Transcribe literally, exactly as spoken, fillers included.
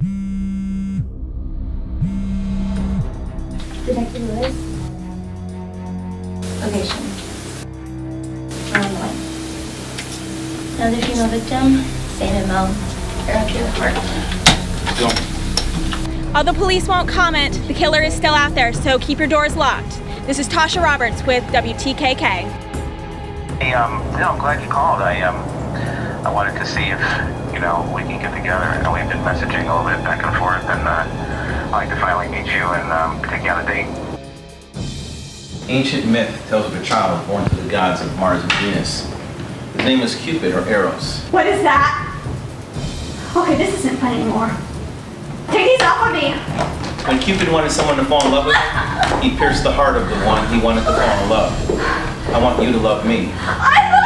Detective Lewis. Location. Illinois. Another female victim, Saint M L. You're up to the heart. Go. Although police won't comment, the killer is still out there, so keep your doors locked. This is Tasha Roberts with W T K K. Hey, um, you know, I'm glad you called. I, um, I wanted to see if, you know, we can get together. I know we've been messaging a little bit back and forth, and, uh, I'd like to finally meet you and, um, take you on a date. Ancient myth tells of a child born to the gods of Mars and Venus. His name was Kupid, or Eros. What is that? Okay, this isn't fun anymore. Take these off of me! When Kupid wanted someone to fall in love with him, he pierced the heart of the one he wanted to fall in love. I want you to love me. I